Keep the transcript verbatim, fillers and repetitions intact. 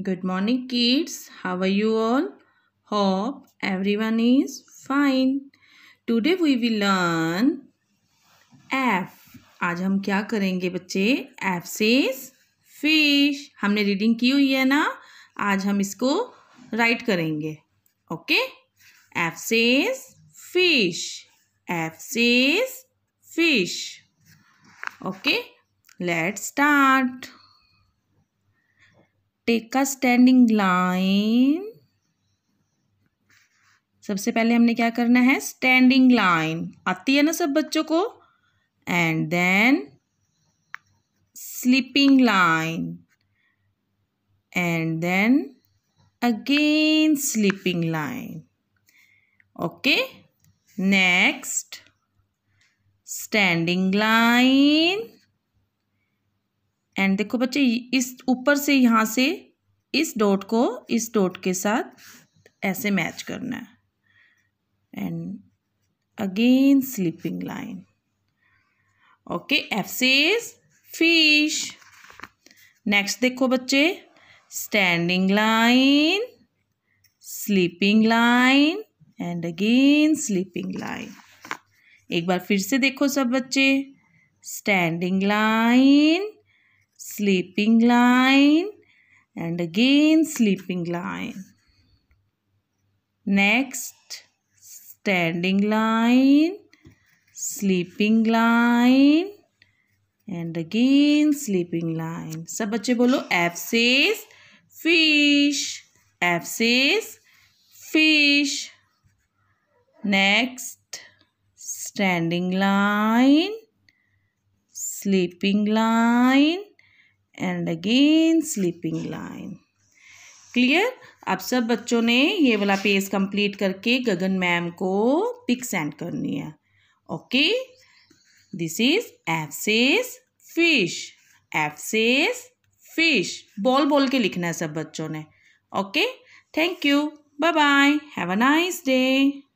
Good morning, kids. How are you all? Hope everyone is fine. Today we will learn F. आज हम क्या करेंगे बच्चे? F says fish. हमने reading की हुई है ना, आज हम इसको राइट करेंगे. Okay? F says fish. F says fish. Okay? Let's start. Take a standing line. सबसे पहले हमने क्या करना है? स्टैंडिंग लाइन आती है ना सब बच्चों को. And then sleeping line and then again sleeping line. Okay, next standing line. And देखो बच्चे, इस ऊपर से यहाँ से इस डॉट को इस डॉट के साथ ऐसे मैच करना है. And again sleeping line. Okay, F says fish. Next देखो बच्चे, standing line, sleeping line and again sleeping line. एक बार फिर से देखो सब बच्चे, standing line, sleeping line and again sleeping line. Next standing line, sleeping line and again sleeping line. सब बच्चे बोलो, F says fish. F says fish. Next standing line, sleeping line and again sleeping line. Clear? अब सब बच्चों ने ये वाला page complete करके गगन मैम को पिक सेंड करनी है. Okay, this is F says fish. F says fish बोल बोल के लिखना है सब बच्चों ने. Okay, thank you, bye bye, have a nice day.